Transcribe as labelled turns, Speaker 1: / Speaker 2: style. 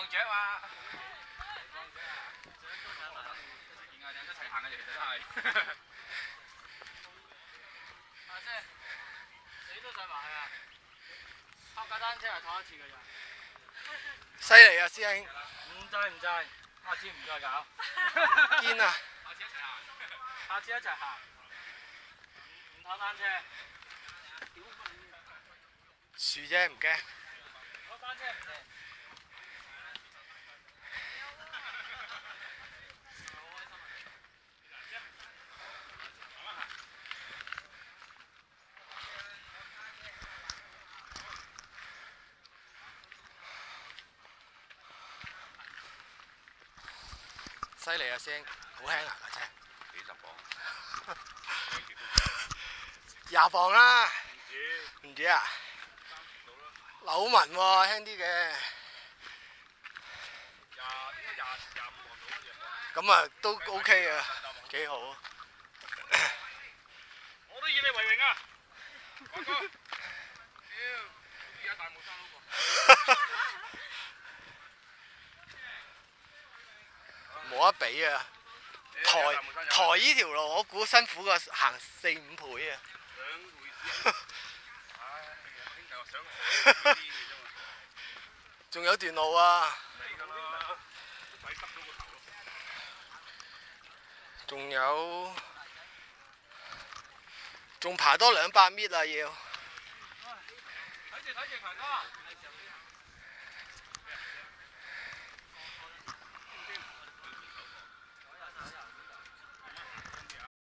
Speaker 1: 放雀嘛。見下一齊行嘅，其實都係。阿姐，死都上埋去啊！泊架單車係拖一次嘅咋。
Speaker 2: 犀利啊，師兄！
Speaker 1: 唔制，下次唔再搞。
Speaker 2: 堅啊！
Speaker 1: 下次一齊行。唔拖單車。
Speaker 2: 樹啫，唔驚。
Speaker 1: 拖單車唔嚟。
Speaker 2: 犀利啊，師兄！好輕啊架車。
Speaker 1: 幾十磅。
Speaker 2: 20磅啦。唔止啊？柳紋喎，輕啲嘅。咁啊，都 OK 啊，幾好。
Speaker 1: 我都以你為榮啊！華哥，屌，而家大帽山嗰個。
Speaker 2: 冇得比啊！抬呢條路，我估辛苦過行4、5倍啊！
Speaker 1: 兩回事。唉，兄弟話想死啲啫嘛。
Speaker 2: 仲有段路啊！
Speaker 1: 嚟㗎啦，都抵濕咗個頭咯。
Speaker 2: 仲爬多200米啊要。
Speaker 1: 睇住強哥。